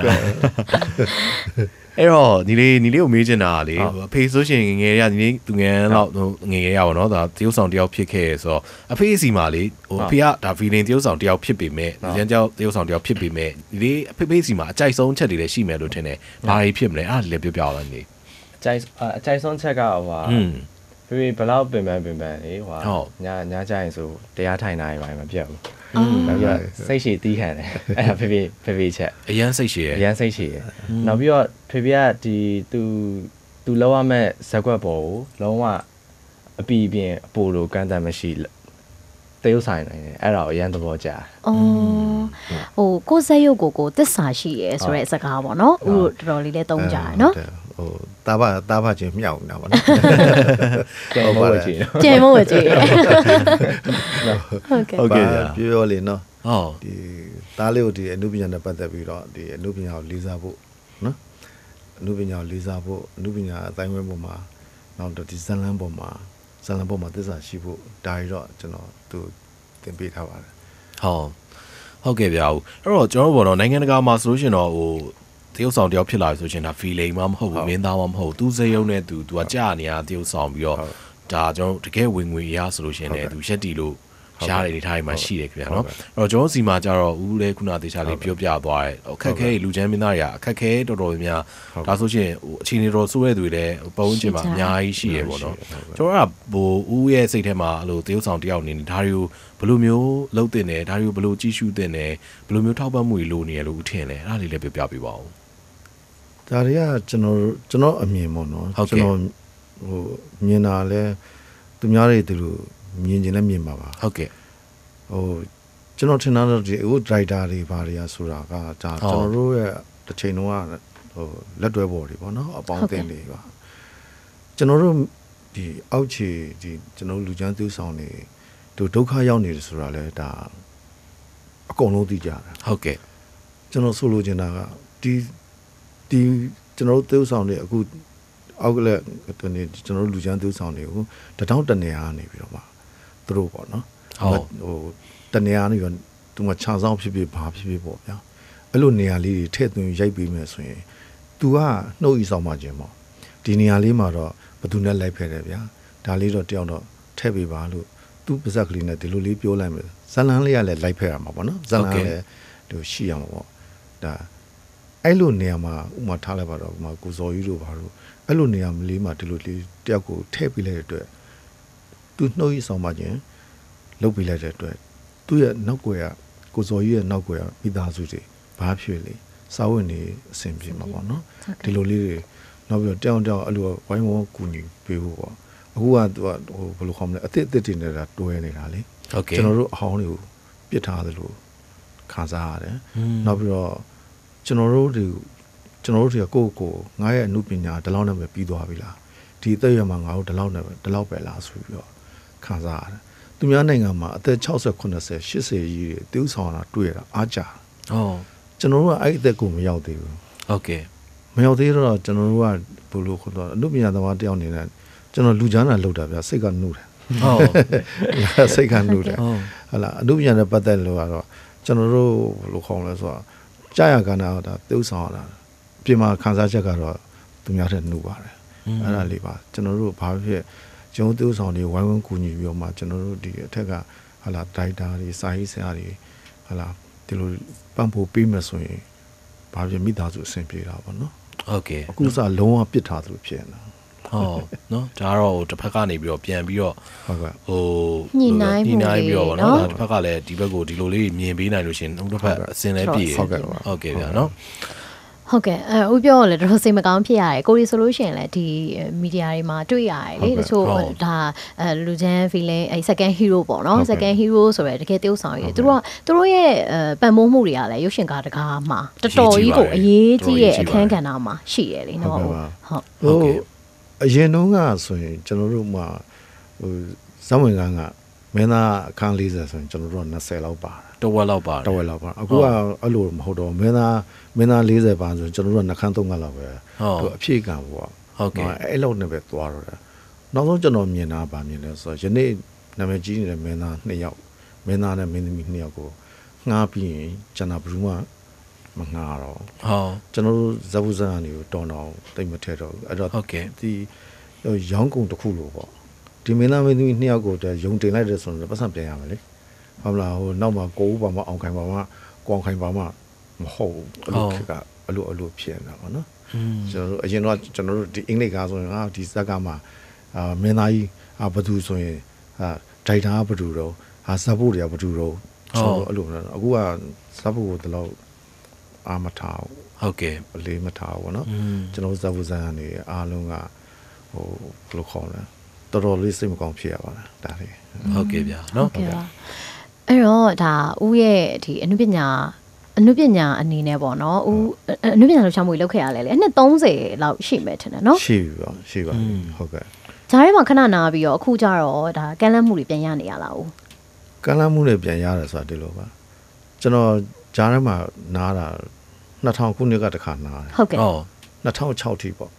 အဲ့တော့ညီလေးညီလေးကိုမေးချင်တာလေအဖေဆိုရှင်ငယ်ရညီလေးသူငယ်တော့ငယ်ရရပါတော့ဒါတရုတ်ဆောင်တယောက်ဖြစ်ခဲ့ဆိုတော့အဖေစီမှာလေဟိုအဖေကဒါ feeling တရုတ်ဆောင်တယောက်ဖြစ်ပေမဲ့ညီလေးကြောင့်တရုတ်ဆောင်တယောက်ဖြစ်ပေမဲ့ညီလေးအဖေဖေစီမှာအကြိုက်ဆုံးချက်တွေလည်းရှိမယ်လို့ထင်တယ်ဘာတွေဖြစ်မလဲအဲ့ဒါလည်းပြောပြအောင်လားညီအကြိုက်အကြိုက်ဆုံးချက်ကဟိုဟာဖေဖေဘလောက်ပင်ပန်းပင်ပန်းလေဟိုဟာညညကြရင်ဆိုတရားထိုင်တာတွေမပြတ်ဘူးနောက်ပြီးတော့စိတ်ရှည်တီးခံတယ်အဲ့ဒါဖေဖေဖေဖေချက်အရန်စိတ်ရှည်ရယ်အရန်စိတ်ရှည်ရယ်နောက်ပြီးတော့ဖေဖေကဒီသူသူလောက်ရမဲ့ဇက်ကွက်ပေါ်ကိုလုံးဝအပီးပြင်အပိုလိုကန့်တတ်မရှိတရုတ်ဆိုင်နေတယ်အဲ့ဒါကိုအရန်သဘောကျအော်ဟိုကိုယ်စက်ရုပ်ကိုကိုသစ္စာရှိရယ်ဆိုတဲ့စကားပေါ့နော်ဥတော်တော်လေးလေးသုံးကြရနော်ဟိုတာဘာတာဘာချင်းမြောက်နေတာပေါ့နော်ကျန်မို့ချင်းကျန်မို့ချင်းဟုတ်ကဲ့ဟုတ်ကဲ့ပြောလေနော်ဟုတ်ဒီသားလေးကိုဒီအနုပညာနဲ့ပတ်သက်ပြီးတော့ဒီအနုပညာကိုလေးစားဖို့နော်အနုပညာကိုလေးစားဖို့အနုပညာအတိုင်းဝဲပုံမှာနောက်တော့ဒီဇလန်ပေါ်မှာဇလန်ပေါ်မှာသစ္စာရှိဖို့ဒါရီတော့ကျွန်တော်သူသင်ပေးထားပါတယ်ဟုတ်ဟုတ်ကဲ့ဗျာအဲ့တော့ကျွန်တော်တို့ဘောတော့နိုင်ငံတကာမှာဆိုလို့ရှိရင်တော့ဟိုတရုတ်ဆောင်တယောက်ဖြစ်လာပြီဆိုရှင်ဒါ feeling မှမဟုတ်ဘူးမင်းသားမှမဟုတ်သူစရုံနဲ့သူသူကကြာနေရတရုတ်ဆောင်ပြီးတော့ဒါကျွန်တော်တကယ်ဝင်ငွေရဆိုလို့ရှင်လည်းသူရက်တီလို့ရှားတဲ့နေထားတွေမှာရှိတယ်ခင်ဗျာနော်အဲ့တော့ကျွန်တော်စီမှာကြတော့ဦးလေးခုနတေချာလေးပြောပြသွားတယ်အခက်ခဲလူချမ်းမင်းသားတွေကအခက်ခဲတော်တော်များများဒါဆိုရှင်ဟိုအချိန်တော်ဆိုးတဲ့သူတွေလည်းပုံကျင်မှာအများကြီးရှိရပေါ့နော်ကျွန်တော်ကဟိုဦးရဲ့စိတ်ထဲမှာအဲ့လိုတရုတ်ဆောင်တယောက်နေနေဒါတွေကိုဘယ်လိုမျိုးလှုပ်တင်တယ်ဒါတွေကိုဘယ်လိုကြည့်ရှုတင်တယ်ဘယ်လိုမျိုးထောက်ပံ့မှုတွေလိုနေရလို့ထင်လဲအဲ့ဒါလေးလည်းပြောပြပေးပါဦးဒါတွေကကျွန်တော်ကျွန်တော်အမြင်ပေါ့နော်ကျွန်တော်ဟိုမြင်တာလဲသူများတွေသူတို့မြင်ကျင်လည်းမြင်ပါပါဟုတ်ကဲ့ဟိုကျွန်တော်ထင်တာတော့ဒီဟိုဒရိုက်တာတွေဘာတွေကဆိုတာကဒါကျွန်တော်တို့ရဲ့တစ်ချိန်လုံးကဟိုလက်တွဲပေါ်တွေပေါ့နော်အပေါင်းအသင်းတွေပါကျွန်တော်တို့ဒီအောက်ခြေဒီကျွန်တော်လူချမ်းသူဆောင်နေတို့ဒုက္ခရောက်နေတယ်ဆိုတာလဲဒါအကုန်လုံးသိကြတာဟုတ်ကဲ့ကျွန်တော်ဆိုလိုချင်တာကဒီဒီကျွန်တော်တို့သူဆောင်နေအခုအောက်ကလည်းဒီကျွန်တော်တို့လူချမ်းသူဆောင်နေကိုတထောင်တနေရာနေပြီးတော့မှသူတို့ပေါ့နော်ဟုတ်ဟိုတနေရာနေရောသူကခြာဆောင်ဖြစ်ဖြစ်ဘာဖြစ်ဖြစ်ပေါ့ဗျာအဲ့လိုနေရာလေးတွေထည့်သွင်းရိုက်ပေးမယ်ဆိုရင် तू ကနှုတ်ဤဆောင်မှခြင်းပေါ့ဒီနေရာလေးမှာတော့ဘယ်သူနဲ့လိုက်ဖက်တယ်ဗျာဒါလေးတော့တယောက်တော့ထည့်ပေးပါလို့သူ့ပါဇက်ကလေးနဲ့ဒီလိုလေးပြောလိုက်မယ်ဇလန်းလေးကလည်းလိုက်ဖက်ရမှာပေါ့နော်ဇလန်းလည်းသူရှိရမှာပေါ့ဒါအဲ့လိုနေရာမှာဥမာထားလိုက်ပါတော့ဥမာကိုဇော်ကြီးတို့ဘာလို့အဲ့လိုနေရာလေးမှာဒီလိုလေးတယောက်ကိုထည့်ပေးလိုက်တဲ့အတွက် तू နှုတ်ဤဆောင်မှခြင်းလုတ်ပေးလိုက်တဲ့အတွက်သူ့ရဲ့နောက်ွယ်ကကိုစော်ကြီးရဲ့နောက်ွယ်ကမိသားစုတွေဘာဖြစ်လေစာဝင်နေအဆင်ပြေမှာပေါ့နော်ဒီလိုလေးတွေနောက်ပြီးတော့တောင်းတောင်းအဲ့လိုဝိုင်းဝန်းကူညီပေးဖို့ပေါ့အခုကသူကဟိုဘယ်လိုခေါ်မလဲအစ်စ်အစ်စ်တွေနေတာတွဲနေတာလေကျွန်တော်တို့အဟောင်းတွေကိုပြစ်ထားသလိုခံစားရတယ်နောက်ပြီးတော့ကျွန်တော်တို့တွေကျွန်တော်တို့တွေကကိုယ့်ကိုယ်ငါရဲ့အမှုပညာဒီလောက်နဲ့ပဲပြီးသွားပြီလားဒီအသက်အရွယ်မှာငါတို့ဒီလောက်နဲ့ပဲဒီလောက်ပဲလားဆိုပြီးတော့ခံစားရတယ်သူများနိုင်ငံမှာအသက်၆၀ ၇၀ ၈၀ကြီးတွေတူးဆောင်တာတွေ့ရတာအားကြ။ဟုတ်ကျွန်တော်တို့ကအဲ့အသက်ကိုမရောက်သေးဘူး။ဟုတ်ကဲ့မရောက်သေးတော့ကျွန်တော်တို့ကဘယ်လိုခေါ်တော့အမှုပညာသမားတယောက်အနေနဲ့ကျွန်တော်လူချမ်းသာလောက်တာဗျစိတ်ကနှုတ်တယ်။ဟုတ်စိတ်ကနှုတ်တယ်။ဟုတ်လားအမှုပညာနဲ့ပတ်သက်လို့ကတော့ကျွန်တော်တို့ဘယ်လိုခေါ်လဲဆိုတော့ကြာရကနာတာတူးဆောင်တာပြင်မှာခန်းစားချက်ကတော့သူများထက်နှုတ်ပါတယ်။အဲ့ဒါလေးပါကျွန်တော်တို့ဘာဖြစ်ကျွန်တော်တို့ဆောင်တွေဝိုင်းဝန်းကူညီပြီးတော့မှကျွန်တော်တို့ဒီအထက်ကဟာလာဒိုက်တာတွေစာရေးဆရာတွေဟာလာဒီလိုပံ့ပိုးပေးမယ်ဆိုရင်ဘာဖြစ်မိသားစုအဆင်ပြေတာပေါ့နော်ဟုတ်ကဲ့အခုစလုံးဝပစ်ထားသလိုဖြစ်နေတာဟုတ်နော်ဒါကတော့တစ်ဖက်ကနေပြီးတော့ပြန်ပြီးတော့ဟုတ်ကဲ့ဟိုညှိနှိုင်းမှုတွေပြီးတော့ဗောနော်တစ်ဖက်ကလည်းဒီဘက်ကိုဒီလိုလေးမြင်ပေးနိုင်လို့ရှင်နောက်တစ်ဖက်အစင်လည်းပြည်ဟုတ်ကဲ့ဟုတ်ကဲ့ဗျာနော်ဟုတ်ကဲ့အဲဦးပြောလဲတော်တော်စိတ်မကောင်းဖြစ်ရတယ်ကိုရီဆိုလို့ရှိရင်လည်းဒီမီဒီယာတွေမှာတွေ့ရတယ်လေတချို့ဒါအဲလူချမ်း feeling အဲ second hero ပေါ့နော် second hero ဆိုရယ်တကယ်တယောက်ဆောင်ရယ်သူတို့ကသူတို့ရဲ့ပံ့ပိုးမှုတွေကလည်းရုပ်ရှင်ကားတကားမှာတော်တော်ကြီးကိုအရေးကြီးရဲ့အခန်းကဏ္ဍမှာရှိရလေနော်ဟုတ်ဟုတ်ကဲ့အရင်တုန်းကဆိုရင်ကျွန်တော်တို့မှာဟိုဇောင်းဝင်ကန်းကမင်းသားအခန်း၄၀ဆိုရင်ကျွန်တော်တို့က၂၀လောက်ပါတယ်တဝက်လောက်ပါတယ်တဝက်လောက်ပါအခုကအဲ့လိုမဟုတ်တော့မင်းသားမင်းသား၄၀ပါဆိုကျွန်တော်တို့ကနှခမ်း၃ခန်းလောက်ပဲသူအဖြည့်ကံပေါ့ဟုတ်ကဲ့အဲ့လောက်နဲ့ပဲသွားတော့တယ်နောက်ဆုံးကျွန်တော်မြင်တာဗာမြင်လဲဆိုတော့ယနေ့နာမည်ကြီးနေတဲ့မင်းသား၂ယောက်မင်းသားနဲ့မင်းသမီး၂ယောက်ကိုငှားပြီးရင်ကျွန်တော်ဘယ်သူမှမငှားတော့ဟုတ်ကျွန်တော်တို့ဇဝုဇန်ကနေကိုတော်တော်တိတ်မထဲတော့အဲ့တော့ဟုတ်ကဲ့ဒီရောင်းကုန်တစ်ခုလို့ပေါ့ဒီမင်းသားမင်းသမီးနှစ်ယောက်ကိုယုံတင်လိုက်တဲ့ဆိုတော့ပတ်စံပြန်ရမယ်လေဟုတ်လားဟိုနောက်မှာကိုဦးပါမအောင်ခိုင်ပါမကောင်းခိုင်ပါမမဟုတ်အဲ့လိုခကအလိုအလိုဖြစ်နေတာပေါ့နော်ကျွန်တော်တို့အရင်တော့ကျွန်တော်တို့ဒီအင်္ဂလိပ်ကားဆိုရင်ဟာဒီဇက်ကမှာအာမင်းသားကြီးအာဘသူဆိုရင်ဟာဒိုက်တာဘသူတော့ဟာဇက်ဖို့တွေကဘသူတော့ကျွန်တော်တို့အဲ့လိုအခုကဇက်ဖို့ကိုတလောက်အာမထားဟုတ်ကဲ့အလေးမထားဘူးเนาะကျွန်တော်ဇက်ဖို့ဇန်ကနေအားလုံးကဟိုဘယ်လိုခေါ်လဲတော်တော်လေးစိတ်မကောင်းဖြစ်ရပါလားဒါလေးဟုတ်ကဲ့ဗျာเนาะဟုတ်ကဲ့ပါအဲ့တော့ဒါဦးရဲ့ဒီအနုပညာအနုပညာအနေနဲ့ပေါ့နော်ဦးအနုပညာလှူရှားမှုလုပ်ခဲ့ရလဲလေအနှစ်၃၀လောက်ရှိမယ်ထင်တယ်နော်ရှိပြီပါရှိပါဟုတ်ကဲ့ဂျားထဲမှာခဏနာပြီးတော့အခုကျတော့ဒါကမ်းလှမ်းမှုတွေပြန်ရနေရလားဦးကမ်းလှမ်းမှုတွေပြန်ရတယ်ဆိုတာဒီလိုပါကျွန်တော်ဂျားထဲမှာနားတာ၂၀၀၀ခုနှစ်ကတခါနားတယ်ဟုတ်ကဲ့၂၀၀၆ထိပေါ့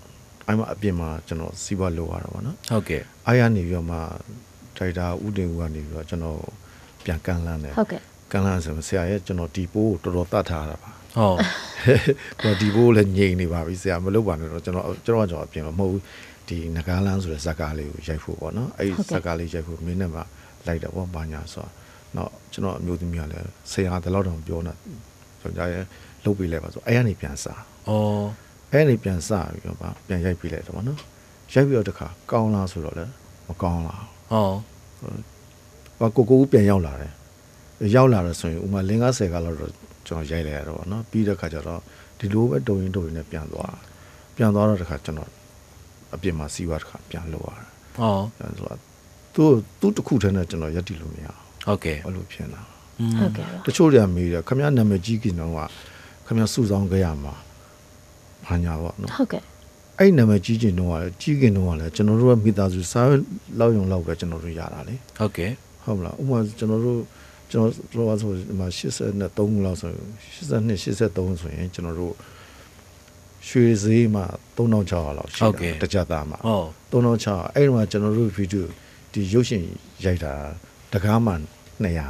အဲ့မှာအပြင်မှာကျွန်တော်စီးပွားလုပ်ရတာပေါ့နော်ဟုတ်ကဲ့အားရနေပြီးတော့မှထိုက်တာဥတင်ဦးကနေပြီးတော့ကျွန်တော်ပြန်ကန်လန်းတယ်ဟုတ်ကဲ့ကန်လန်းဆိုဆရာရဲ့ကျွန်တော်ဒီပိုးကိုတော်တော်တတ်ထားတာပါဟုတ်တော့ဒီပိုးလည်းငြိမ်နေပါပြီဆရာမလုပ်ပါနဲ့တော့ကျွန်တော်ကျွန်တော်ကျွန်တော်အပြင်မှာမဟုတ်ဘူးဒီနဂါလန်းဆိုတဲ့ဇက်ကားလေးကိုရိုက်ဖို့ပေါ့နော်အဲ့ဒီဇက်ကားလေးရိုက်ဖို့မင်းနဲ့မှလိုက်တော့ဘာညာဆိုတော့ကျွန်တော်အမျိုးသမီးကလည်းဆရာတလောက်တောင်ပြောနေဆိုကြရဲလုတ်ပေးလိုက်ပါဆိုအဲ့ကနေပြန်စားဩအဲ့ကနေပြန်စားပြီးတော့ပြန်ရိုက်ပေးလိုက်တော့ပေါ့နော်ရိုက်ပြီးတော့တခါကောင်းလားဆိုတော့လည်းမကောင်းလားဟုတ်ကိုကိုပြန်ရောက်လာတယ်ရောက်လာတော့ဆိုရင်ဥမာလင်းကားဆယ်ကားလောက်တော့ကျွန်တော်ရိုက်လိုက်ရတော့ပေါ့နော်ပြီးတဲ့ခါကျတော့ဒီလိုပဲတုံရင်တုံရင်နဲ့ပြန်သွားပြန်သွားတော့တခါကျွန်တော်အပြင်မှာစီးပွားတခါပြန်လို့ရတယ်ဟုတ်ဆိုတော့သူသူတစ်ခုတည်းနဲ့ကျွန်တော်ရက်တည်လို့မရအောင်ဟုတ်ကဲ့အဲ့လိုဖြစ်လာဟုတ်ကဲ့တချို့တွေကမေးတယ်ခမရနာမည်ကြီးကင်တော့ကခမရစုဆောင်ကြရမှာဘာညာပေါ့နော်ဟုတ်ကဲ့အဲ့နာမည်ကြီးကင်တော့ကကြီးကင်တော့ကလည်းကျွန်တော်တို့ကမိသားစုစားလောက်ယုံလောက်ပဲကျွန်တော်တို့ရတာလေဟုတ်ကဲ့ဟုတ်မလားဥပမာကျွန်တော်တို့ကျွန်တော်တို့ဆိုဒီမှာeighty-threeလောက်ဆိုeighty-two eighty-threeဆိုရင်ကျွန်တော်တို့ရွှေဈေးမှာthree thousand six hundredလောက်ရှိတာတကြသားမှာဟုတ် three thousand six hundredအဲ့ဒီမှာကျွန်တော်တို့ဗီဒီယိုဒီရုပ်ရှင်ရိုက်တာတကားမှtwo hundred ဩ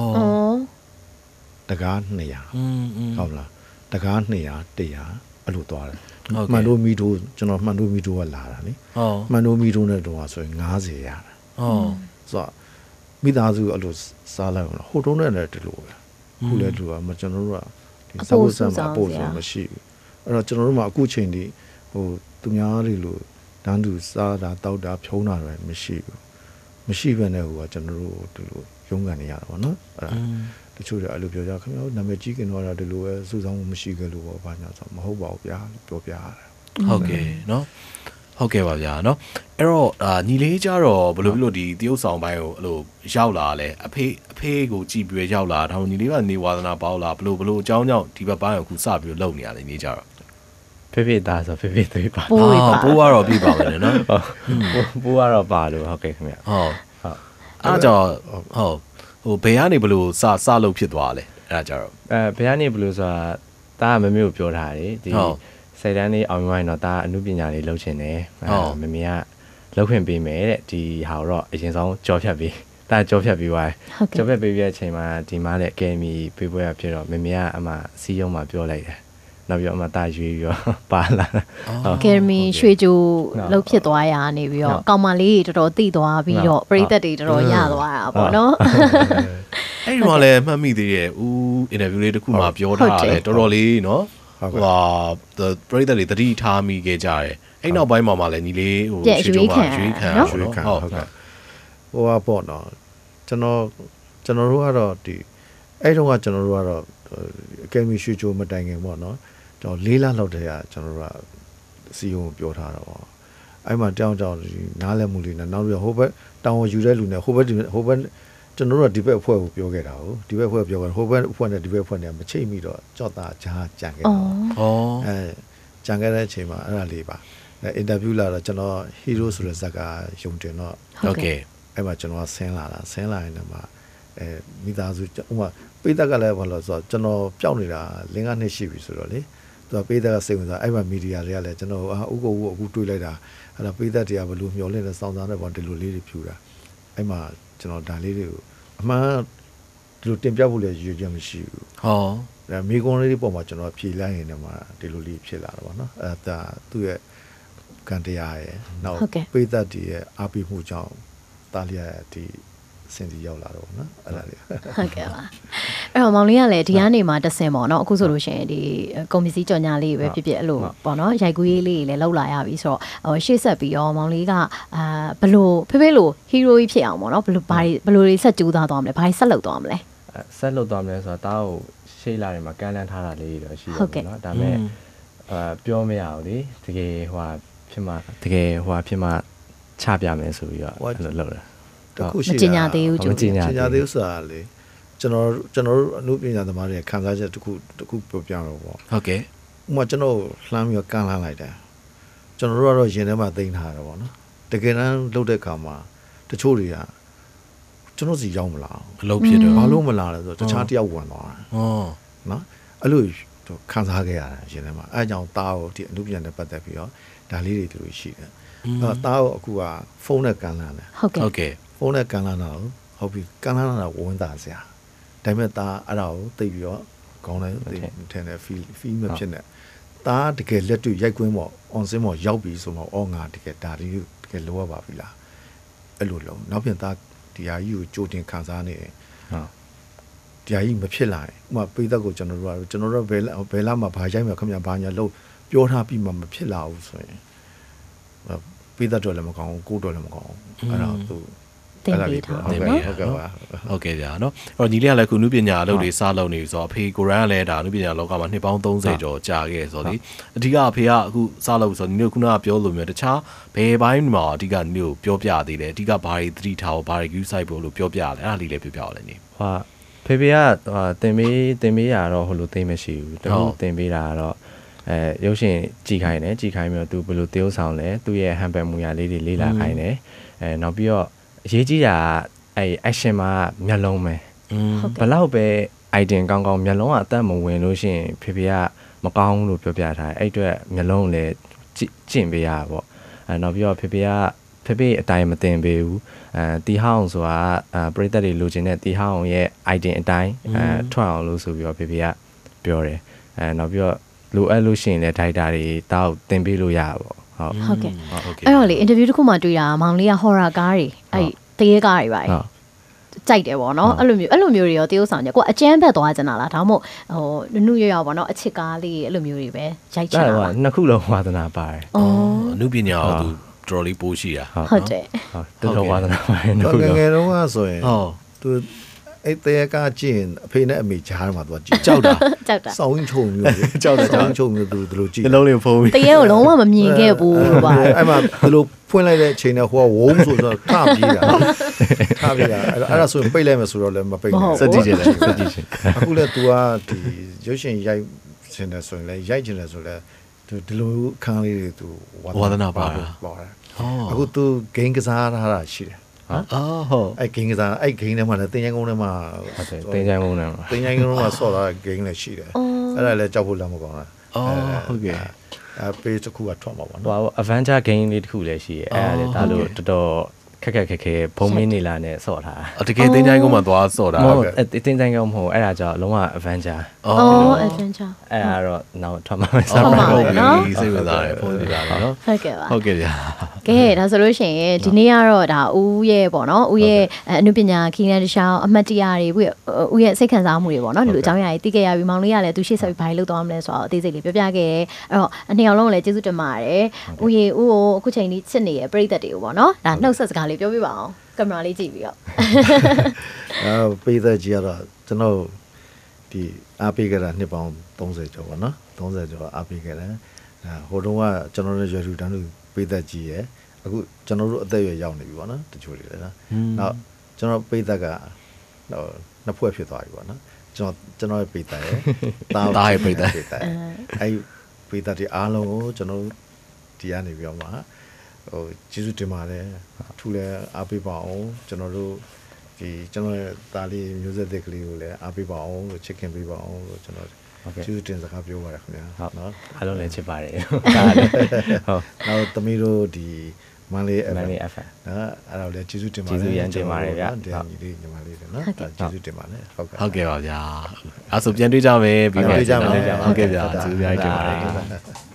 တကားtwo hundred อืมอืมဟုတ်လားတကားtwo hundred one hundredအဲ့လိုသွားတယ်ဟုတ်ကဲ့မှန်တို့မီတိုကျွန်တော်မှန်တို့မီတိုကလာတာလေဟုတ်မှန်တို့မီတိုနဲ့တော့ဆိုရင်fiftyရတာဟုတ်ဆိုတော့မိသားစုအဲ့လိုစားလိုက်အောင်ဟိုတုံးနဲ့လည်းဒီလိုပဲခုလည်းဒီလိုကကျွန်တော်တို့ကဒီစားဖို့စမ်းမှာပို့ဆိုမရှိဘူးအဲ့တော့ကျွန်တော်တို့မှာအခုချိန်ဒီဟိုသူများတွေလိုတန်းတူစားတာတောက်တာဖြုံးတာတွေမရှိဘူးမရှိဘဲနဲ့ဟိုကကျွန်တော်တို့ဒီလိုရုံးကန်နေရတာပေါ့နော်အဲ့ဒါတချို့တွေအဲ့လိုပြောကြခင်ဗျားနာမည်ကြီးခင်တော့ဒီလိုပဲစူးစောင်းမှုမရှိကြလို့ပေါ့ဘာညာဆိုမဟုတ်ပါဘူးဗျာပြောပြရတယ်ဟုတ်ကဲ့เนาะဟုတ်ကဲ့ပါဗျာเนาะအဲ့တော့အာညီလေးကြတော့ဘယ်လိုဘယ်လိုဒီတရုတ်ဆောင်ပိုင်းကိုအဲ့လိုရောက်လာလဲအဖေအဖေကိုကြည်ပြီးရောက်လာဒါမှညီလေးကနေဝါသနာပေါလာဘယ်လိုဘယ်လိုအကြောင်းကြောင့်ဒီဘက်ပိုင်းကိုခုစပြီးလုပ်နေရလဲနေကြတော့ဖေဖေသားဆိုဖေဖေသွေးပါပိုးရပါပိုးကတော့ပြပါမယ်နော်ပိုးကတော့ပါလို့ဟုတ်ကဲ့ခင်ဗျဟုတ်အဲ့ကြောင့်ဟုတ်ဟိုဘယ်ကနေဘယ်လိုစစလုပ်ဖြစ်သွားလဲအဲ့ဒါကြတော့အဲဘယ်ကနေဘလို့ဆိုတာတားမမေကိုပြောထားတယ်ဒီစိတ်တန်းလေးအောင်ရွိုင်းတော့တားအမှုပညာလေးလုပ်ချင်တယ်မမေကလုပ်ခွင့်ပေးမယ်တဲ့ဒီဟာတော့အရင်ဆုံးကြောဖြတ်ပြီးတားကြောဖြတ်ပြီးသွားကြောဖြတ်ပေးပြတဲ့အချိန်မှာဒီမှာလည်းအကယ်မီပေးပွဲရဖြစ်တော့မမေကအမှစီးရုံးမှာပြောလိုက်တယ်နောက်ပြီးတော့အမှတားရွေးပြီးတော့ပါလာကယ်မီရွှေကြိုလှုပ်ဖြစ်သွားရနေပြီးတော့ကောင်မလေးတော်တော်တိသွားပြီးတော့ပရိသတ်တွေတော်တော်ရသွားတာပေါ့နော်အဲ့ဒီမှာလည်းမှတ်မိသေးရဲ့ဦးအင်တာဗျူးလေးတစ်ခုမှပြောထားတယ်တော်တော်လေးနော်ဟိုဟာပရိသတ်တွေတတိထားမိခဲ့ကြတယ်အဲ့နောက်ပိုင်းမှာမှလည်းညီလေးဟိုရွှေခံရွှေခံဟုတ်ဟုတ်ကဲ့ဟိုကပေါ့နော်ကျွန်တော်ကျွန်တော်တို့ကတော့ဒီအဲ့တုန်းကကျွန်တော်တို့ကတော့အကယ်မီရွှေချိုမတိုင်ခင်ပေါ့နော်ကျွန်တော်၄လလောက်တည်းကကျွန်တော်တို့ကစီယုံပြောထားတာပေါ့အဲ့မှာတောင်းတောင်းနားလည်မှုလေးနဲ့နောက်ပြီးဟိုဘက်တောင်းဝယူတဲ့လူနဲ့ဟိုဘက်ဟိုဘက်ကျွန်တော်တို့ကဒီဘက်အဖွဲ့ကိုပြောခဲ့တာကိုဒီဘက်အဖွဲ့ပြောခဲ့ဟိုဘက်အဖွဲ့နဲ့ဒီဘက်အဖွဲ့နဲ့မချိတ်မိတော့ကြော့တာဂျာကြံခဲ့တာဩအဲကြံခဲ့တဲ့အချိန်မှာအဲ့ဒါလေးပါအင်တာဗျူးလာတော့ကျွန်တော်ဟီးရိုးဆိုတဲ့ဇာတ်ကယုံတင်တော့ဟုတ်ကဲ့အဲ့မှာကျွန်တော်ဆင်းလာတာဆင်းလာရင်တော့အဲမိသားစုဥမာပိတ်သက်ကလည်းဘာလို့ဆိုတော့ကျွန်တော်ပျောက်နေတာလင်းကနှစ်ရှိပြီဆိုတော့လေသူကပိတ်သက်ကစိတ်ဝင်စားအဲ့မှာမီဒီယာတွေကလည်းကျွန်တော်ဥက္ကုဥအခုတွေးလိုက်တာအဲ့ဒါပိတ်သက်တွေကဘယ်လိုမျောလင့်နေစောင်းစားနေပေါ့ဒီလိုလေးတွေဖြူတာအဲ့မှာကျွန်တော်ဒါလေးတွေကိုအမှန်ဒီလိုတင်ပြဖို့လည်းရည်ရွယ်ချက်မရှိဘူးဟောဒါမိကုန်းလေးပုံမှာကျွန်တော်ဖြေလိုက်ရင်တော့ဒီလိုလေးဖြစ်လာတာပေါ့နော်အဲ့ဒါသူ့ရဲ့ကံတရားရဲ့နောက်ပိတ်သက်တွေရဲ့အားပေးမှုကြောင့်တားလျက်ဒီစင်စီရောက်လာတော့နော်အဲ့ဒါလေးဟုတ်ကဲ့ပါအဲ့တော့မောင်လေးကလည်းဒီကနေမှတဆင်ပေါ့နော်အခုဆိုလို့ရှိရင်ဒီကွန်ပီစီကြော်ညာလေးပဲဖြစ်ဖြစ်အဲ့လိုပေါ့နော်ရိုက်ကူးရေးလေးတွေလည်းလောက်လာရပြီဆိုတော့ဟိုရှေ့ဆက်ပြီးတော့မောင်လေးကအာဘလို့ဖေဖေလိုဟီးရိုကြီးဖြစ်အောင်ပေါ့နော်ဘလို့ဘာဘလို့တွေဆက်ကြိုးစားသွားမလဲဘာတွေဆက်လုပ်သွားမလဲဆက်လုပ်သွားမလဲဆိုတော့တားကိုရှေ့လာတွေမှာကမ်းလှမ်းထားတာလေးတွေတော့ရှိတယ်ပေါ့နော်ဒါပေမဲ့အာပြောမရဘူးလေတကယ်ဟိုဖြစ်မှတကယ်ဟိုဖြစ်မှချပြမယ်ဆိုပြီးတော့အဲ့လိုလုပ်တယ်တခုရှိတာမကျင်ညာသေးဘူးကျမကျင်ညာသေးဘူးဆိုတာလေကျွန်တော်ကျွန်တော်တို့အမှုပညာသမားတွေခံစားချက်တခုတခုပြောပြတော့ပေါ့ဟုတ်ကဲ့ဥပမာကျွန်တော်လှမ်းပြီးတော့ကန်လှမ်းလိုက်တယ်ကျွန်တော်တို့ကတော့ရင်ထဲမှာသိမ်းထားတာပေါ့နော်တကယ်တမ်းလုပ်တဲ့အခါမှာတချို့တွေကကျွန်တော်စီရောက်မလာအလုပ်ဖြစ်တော့ဘာလို့မလာလဲဆိုတော့တခြားတယောက်ဝင်သွားတာဟောနော်အဲ့လိုခန်းစားခဲ့ရတာရှင်ထဲမှာအဲကြောင့်တားကိုဒီအမှုပြန်တဲ့ပတ်သက်ပြီးတော့ဒါလေးတွေတို့ရှိတယ်အဲ့တားကိုအခုကဖုန်းနဲ့ကန်လာတယ်ဟုတ်ကဲ့ဟုတ်ကဲ့ဖုန်းနဲ့ကန်လာတာဟုတ်ပြီကန်လာတာဝင်တာစရာဒါပေမဲ့တားအဲ့ဒါကိုသိပြီးတော့ကောင်းတယ်သိထင်တယ် feel feel မဖြစ်နဲ့တားတကယ်လက်တွေ့ရိုက်ကွင်းပေါ့ on scene ပေါ့ရောက်ပြီဆိုတော့အော်ငါတကယ်ဒါလေးတကယ်လိုရပါပြီလားအဲ့လိုလုံးနောက်ပြန်တားဒီဟာကြီးကိုကြိုတင်ခံစားနေတယ်ဟုတ်ဒီဟာကြီးမဖြစ်လာရင်ဥပမာပိသက်ကိုကျွန်တော်တို့ကကျွန်တော်တို့ဘယ်ဘယ်လာမှာဘာရိုက်မှာခင်ဗျာဘာညာလို့ပြောထားပြီးမှမဖြစ်လာဘူးဆိုရင်ပိသက်တော့လည်းမကောင်းဘူးကိုတော့လည်းမကောင်းဘူးအဲ့ဒါသူတင်ပေးထားတင်ပေးဟုတ်ကဲ့ပါဟုတ်ကဲ့ကြာနော်အဲ့တော့ညီလေးကလည်းခုနုပညာအလုပ်တွေစလုပ်နေပြီဆိုတော့အဖေကိုရန်ကလည်းဒါနုပညာလောကမှာနှစ်ပေါင်းသုံးဆယ်ကျော်ကြာခဲ့ဆိုတော့ဒီအဓိကအဖေကအခုစလုပ်ဆိုတော့ညီတို့ခုနကပြောလို့မျိုးတခြားဘယ်ဘိုင်းမှာအဓိကညီတို့ပြောပြသေးတယ်အဓိကဘာတွေသတိထားဘာတွေ view site ဖို့လို့ပြောပြတယ်အဲ့ဒါလေးလည်းပြောပြအောင်လည်းညီဟာဖေဖေကတင်ပေးတင်ပေးရတော့ဟိုလိုသိမရှိဘူးတခုတင်ပေးတာကတော့အဲရုပ်ရှင်ကြည်ခိုင်းတယ်ကြည်ခိုင်းပြီးတော့သူဘယ်လိုတရုပ်ဆောင်လဲသူ့ရဲ့ဟန်ပယ်မူရလေးတွေလေးလာခိုင်းတယ်အဲနောက်ပြီးတော့အရေးကြီးတာအဲ action မှာမျက်လုံးပဲဘလောက်ပဲ item ကောင်းကောင်းမျက်လုံးကအသက်မဝင်လို့ရှိရင်ဖေဖေကမကောင်းဘူးလို့ပြောပြထားတယ်အဲ့အတွက်မျက်လုံးလည်းကျင့်ပေးရပါပေါ့အဲနောက်ပြီးတော့ဖေဖေကဖေဖေအတိုင်းမတင်ပေးဘူးအဲတီဟောင်းဆိုတာအဲပရိသတ်တွေလိုချင်တဲ့တီဟောင်းရဲ့ item အတိုင်းအဲထွက်အောင်လို့ဆိုပြီးတော့ဖေဖေကပြောတယ်အဲနောက်ပြီးတော့လိုအပ်လို့ရှိရင်လည်း data တွေတောက်တင်ပေးလို့ရပါပေါ့ဟုတ်ဟုတ်ကဲ့အဲ့တော့လေ interview တစ်ခုမှတွေ့တာမောင်လေးက horror ကားတွေအဲ့တရေကားတွေပါကြိုက်တယ်ပေါ့နော်အဲ့လိုမျိုးအဲ့လိုမျိုးတွေရောတရုပ်ဆောင်ကြကိုအကျန်းဘက်သွားကြတာလားဒါမှမဟုတ်ဟိုနုနုရရပေါ့နော်အချစ်ကားလေးအဲ့လိုမျိုးတွေပဲရိုက်ချင်တာလားနှစ်ခုလုံးဝါသနာပါတယ်အော်အနုပညာကိုသူတော်တော်လေးပိုးရှိတာဟုတ်တယ်ဟုတ်တော်တော်ဝါသနာပါတယ်နှစ်ခုလုံးငယ်တော့ဆိုရင်ဟုတ်သူအဲ့တဲကကြည့်အဖေနဲ့အမေကြားမှာသူကကြည့်ကြောက်တာကြောက်တာစောင်းချုံမျိုးကြောက်တာစောင်းချုံမျိုးသူတို့လိုကြည့်နှလုံးလေးဖုံးပြီးတရေကိုလုံးဝမမြင်ခဲ့ဘူးလို့ပါအဲ့မှာသူတို့ဖွင့်လိုက်တဲ့အချိန်နဲ့ဟိုကဝုန်းဆိုတော့ထပြေးတာထပြေးတာအဲ့အဲ့ဒါဆိုရင်ပိတ်လိုက်မယ်ဆိုတော့လည်းမပိတ်ဘူးစက်ကြည့်တယ်စက်ကြည့်ရှင်အခုလည်း तू ကဒီရုပ်ရှင်ရိုက်ရှင်တယ်ဆိုရင်လည်းရိုက်ချင်တယ်ဆိုလည်းသူဒီလိုခန်းလေးတွေ तू ဝါသနာပါတာအခု तू ဂိမ်းကစားထားတာရှိတယ်အော်ဟုတ်အဲ့ဂိမ်းကစားအဲ့ဂိမ်းထဲမှာလည်းတင်ချိုင်းကုန်းထဲမှာဟုတ်တယ်တင်ချိုင်းကုန်းထဲမှာတင်ချိုင်းကုန်းမှာဆော့တာဂိမ်းလည်းရှိတယ်အဲ့ဒါလည်းကြောက်ဖို့လည်းမကောင်းတာအော်ဟုတ်ကဲ့အဲပေးတစ်ခုကထွက်မှာပေါ့နော်ဟို Avenger game လေးတစ်ခုလည်းရှိရဲအဲ့ဒါလေဒါလို့တော်တော်ခက်ခက်ခက်ခဲဘုံမင်းနေလာနဲ့ဆော့ထားတာတကယ်တင်ချိုင်းကုန်းမှာသွားဆော့တာဟုတ်တင်ချိုင်းကုန်းမဟုတ်အဲ့ဒါကြောင့်လုံးဝ Avenger အော် Avenger အဲ့ဒါတော့နောက်ထွက်မှာမယ်ဆော့မှာဟုတ်နော်စိတ်ဝင်စားတယ်ဖုန်းပြတာနော်ဟုတ်ကဲ့ပါဟုတ်ကဲ့ဗျာကဲဒါဆိုလို့ရှိရင်ဒီနေ့ကတော့ဒါဦးရဲ့ပေါ့နော်ဦးရဲ့အနုပညာခီးနှန်းတခြားအမှတ်တရတွေဦးရဲ့စိတ်ခံစားမှုတွေပေါ့နော်ဒီလိုအကြောင်းအရာတွေသိခဲ့ရပြီးမောင်လေးကလည်းသူရှေ့ဆက်ပြီးဘာလုပ်သွားမလဲဆိုတော့အသေးစိတ်လေးပြောပြခဲ့တယ်အဲ့တော့အနှစ်ယောက်လုံးလည်းကျေးဇူးတင်ပါတယ်ဦးရေဦးကိုအခုချိန်ကြီးချစ်နေရပရိသတ်တွေကိုပေါ့နော်ဒါနှုတ်ဆက်စကားလေးပြောပြပါအောင်ကင်မရာလေးကြည့်ပြီးတော့အဲပရိသတ်ကြီးကတော့ကျွန်တော်ဒီအားပေးကြတာနှစ်ပေါင်းသုံးဆယ်ကျော်ပေါ့နော်သုံးဆယ်ကျော်အားပေးခဲ့တယ်ဟိုတုန်းကကျွန်တော်တို့ရွယ်ထူတန်းသူပရိသတ်ကြီးရယ်အခုကျွန်တော်တို့အသက်အရွယ်ရောက်နေပြီပေါ့နော်တချို့တွေလည်းနော်နောက်ကျွန်တော်ပရိသတ်ကဟိုနှစ်ဖွဲ့ဖြစ်သွားပြီပေါ့နော်ကျွန်တော်ကျွန်တော်ရဲ့ပရိသတ်ရယ်တားရဲ့ပရိသတ်အဲပရိသတ်တွေအားလုံးကိုကျွန်တော်ဒီကနေပြောမှာဟိုကျေးဇူးတင်ပါတယ်ထူလဲအားပေးပါအောင်ကျွန်တော်တို့ဒီကျွန်တော်ရဲ့သားလေးမျိုးဆက်သစ်ကလေးကိုလည်းအားပေးပါအောင်လို့ချစ်ခင်ပေးပါအောင်လို့ကျွန်တော်ကျေးဇူးတင်စကားပြောပါရခင်ဗျာဟုတ်နော်အားလုံးလည်းချစ်ပါတယ်ဟုတ်နောက်သမီးတို့ဒီမန်လေးမန်လေး แอฟနော်အဲ့ဒါလည်းကျေးဇူးတင်ပါတယ်ကျေးဇူးရမ်းတင်ပါတယ်ဗျာဒီညီလေးညီမလေးတွေနော်ကျေးဇူးတင်ပါတယ်ဟုတ်ကဲ့ဟုတ်ကဲ့ပါဗျာအဲ့ဆိုပြန်တွေ့ကြမယ်ပြီးပါတွေ့ကြမယ်ဟုတ်ကဲ့ဗျာကျေးဇူးများတင်ပါတယ်